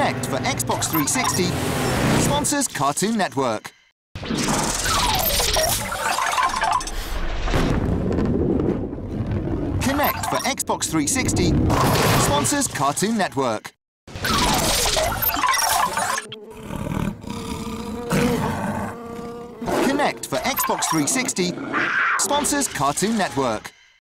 Kinect for Xbox 360 sponsors Cartoon Network. Kinect for Xbox 360 sponsors Cartoon Network. Kinect for Xbox 360 sponsors Cartoon Network.